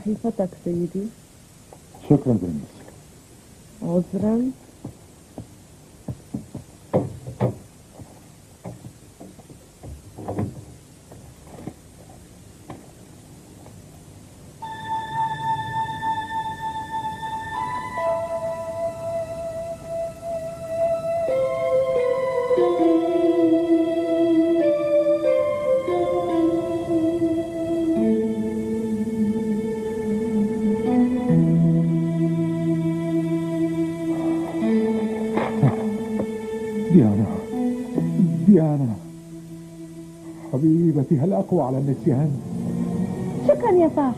صحيفتك سيدي. شكرا بالنسبة. عذرا. ديانا حبيبتي، هل أقوى على النسيان؟ شكرا يا صاح.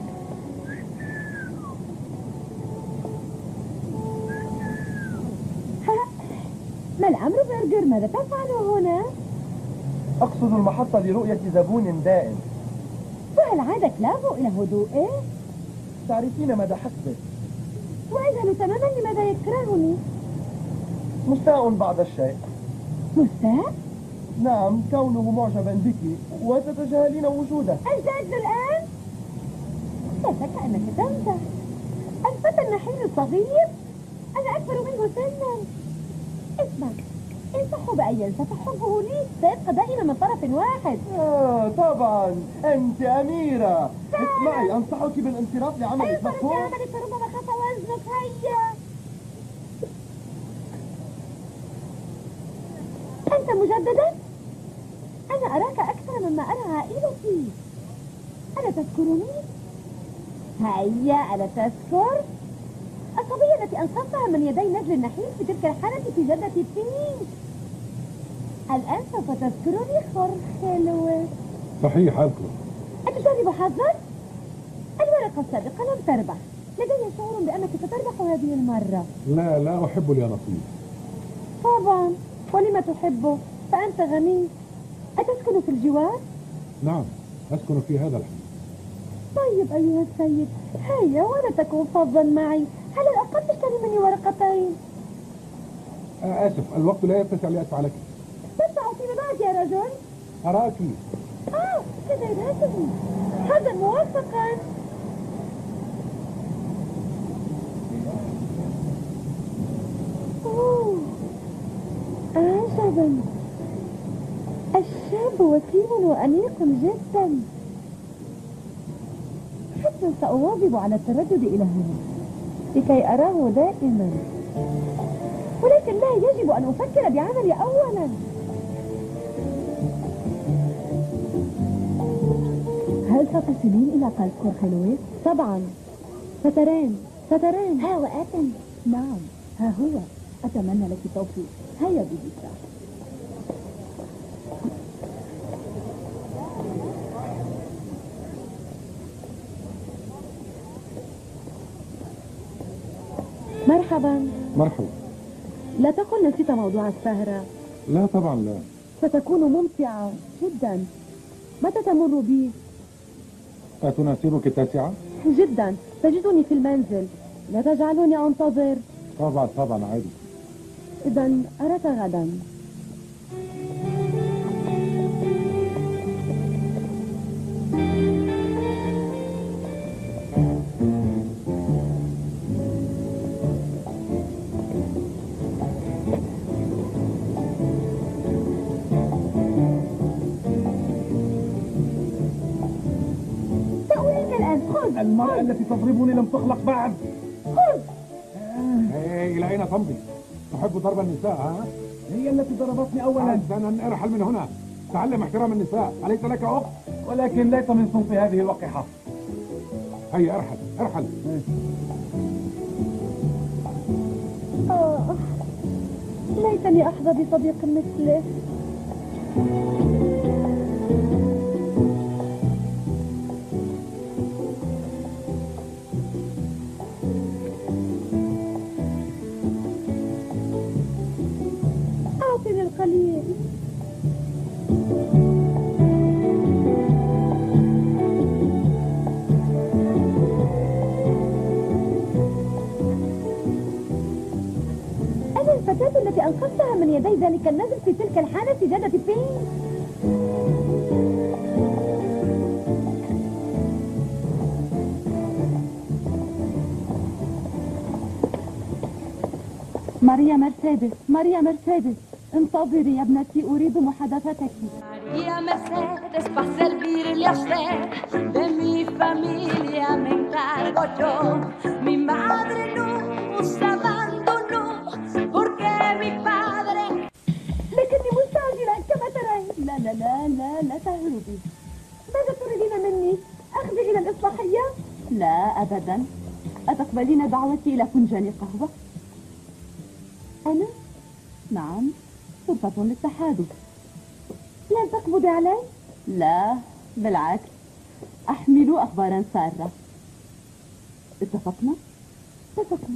ما الأمر برجر؟ ماذا تفعل هنا؟ أقصد المحطة لرؤية زبون دائم. وهل عاد كلافو إلى هدوئه؟ تعرفين مدى حسبه. وأجهل تماما لماذا يكرهني. مستاء بعض الشيء. مستاء؟ نعم، كونه معجبا بك وتتجاهلين وجوده. أجدد الآن؟ لا شك أنك تمزح. الفتى النحيل الصغير أنا أكبر منه سنا. اسمع، انصحه بأن ينسى فحبه لي سيبقى دائما من طرف واحد. طبعا أنت أميرة. اسمعي، أنصحك بالانصراف لعملك. مفهوم؟ لعملك فربما خف وزنك. هيا أنت مجددا؟ أنا أراك أكثر مما أرى عائلتي. ألا تذكرني؟ هيا، ألا تذكر؟ الصبية التي أنقذتها من يدي نجل النحيل في تلك الحالة في جدة بينك. الآن سوف تذكرني خرخلوة. صحيح أذكر. أتجرب حظك؟ الورقة السابقة لم تربح. لدي شعور بأنك ستربح هذه المرة. لا أحب اليانصيب. طبعا، ولم تحبه؟ فأنت غني. أتسكن في الجوار؟ نعم، أسكن في هذا الحي. طيب أيها السيد، هيا ولا تكن فظا معي. على الأقل تشتري مني ورقتين. آسف، الوقت لا يتسع لأدفع لك. تدفع فيما بعد يا رجل. أراك. سيداتي، هذا موافقا. عجبا، الشاب وسيم وأنيق جدا. حتى سأواظب على التردد إلى هنا لكي أراه دائما، ولكن لا يجب أن أفكر بعملي أولا. هل ستصلين إلى قلب خورخلويس؟ طبعا. سترين. ها وآتم. نعم، ها هو. أتمنى لك التوفيق. هيا بيبيتا. مرحبا. مرحبا. لا تقل نسيت موضوع السهرة. لا طبعا لا. ستكون ممتعة جدا. متى تمر بي؟ أتناسبك التاسعة؟ جدا، تجدني في المنزل. لا تجعلوني أنتظر. طبعا عادي. إذا أراك غدا. سأريك الآن. خذ. المرأة التي تضربني لم تخلق بعد. خذ. إلى أين تمضي؟ تحب ضرب النساء ها؟ هي التي ضربتني أولا. حسنا، ارحل من هنا. تعلم احترام النساء، أليس لك أخت؟ ولكن ليس من صنف هذه الوقحة. هيا ارحل. ليتني أحظى بصديق مثله. أعطني القليل. أنا الفتاة التي أنقذتها من يدي ذلك النزل في تلك الحالة في جنة بين. ماريا مرسيدس، ماريا مرسيدس، انتظري يا ابنتي، أريد محادثتك. María Mercedes, para servirle a usted, de mi familia me encargo yo. Mi madre nos abandonó porque mi padre. لكني مستعجلة كما ترين. لا لا لا لا لا تهربي. ماذا تريدين مني؟ أخذي إلى الإصلاحية؟ لا أبدا. أتقبلين دعوتي إلى فنجان قهوة؟ أنا؟ نعم، فرصة للتحادث. لن تقبضي علي؟ لا بالعكس، أحمل أخبارا سارة. اتفقنا؟ اتفقنا.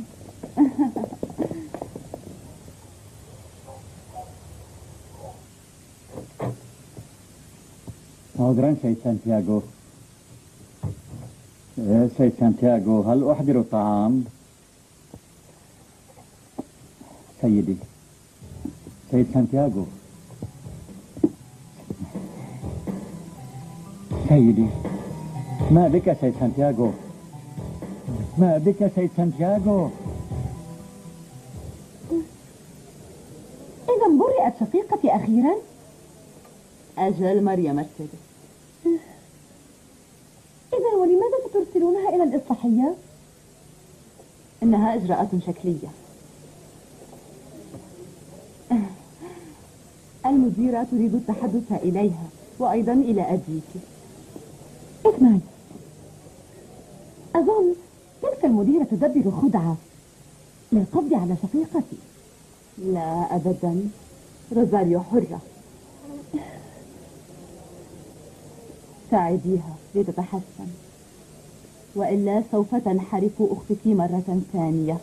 عذرا سيد سانتياغو. سيد سانتياغو، هل أحضر الطعام؟ سيدي، سيد سانتياغو، سيدي، ما بك سيد سانتياغو؟ ما بك سيد سانتياغو؟ إذا برئت شقيقتي أخيرا؟ أجل ماريا مرسيدس. إذا ولماذا سترسلونها إلى الإصلاحية؟ إنها إجراءات شكلية. المديرة تريد التحدث إليها وأيضا إلى أبيك. اسمعي، أظن تلك المديرة تدبر خدعة للقبض على شقيقتي. لا أبدا، روزاريو حرة. ساعديها لتتحسن، وإلا سوف تنحرف أختك مرة ثانية.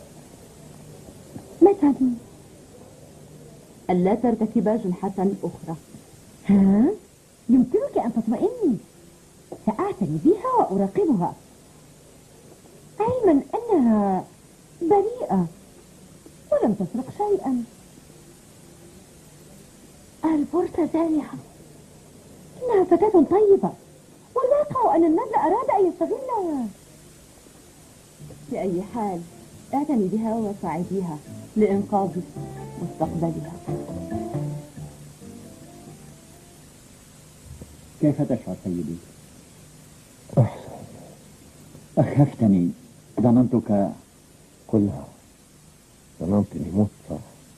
مثلا ألا ترتكب جنحة أخرى. ها؟ يمكنك أن تطمئني، سأعتني بها وأراقبها، علما أنها بريئة ولم تسرق شيئا. الفرصة سانحة، إنها فتاة طيبة، والواقع أن النبل أراد أن يستغلها. في أي حال اعتني بها وساعديها لإنقاذ مستقبلها. كيف تشعر سيدي؟ أحسن. أخفتني، ظننتك. قلها، ظننتني مت.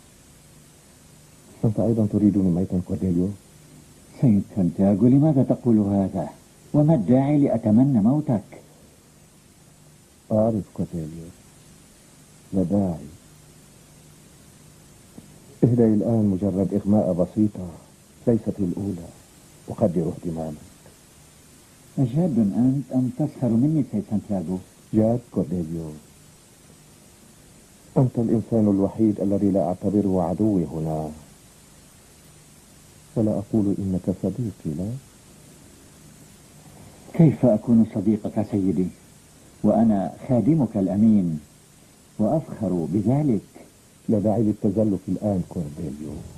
أنت أيضا تريدني ميتا كورديليو؟ سيد سانتياغو، لماذا تقول هذا؟ وما الداعي لأتمنى موتك؟ أعرف كورديليو، لا داعي. اهدئ الآن، مجرد إغماء بسيطة ليست الأولى، أقدر اهتمامك. أجاد أنت أم تسخر مني سيد سانتياغو؟ جاد كورديليو، أنت الإنسان الوحيد الذي لا أعتبره عدوي هنا، ولا أقول إنك صديقي. لا، كيف أكون صديقك سيدي وأنا خادمك الأمين وأفخر بذلك؟ لا داعي للتزلف الآن كورديليو.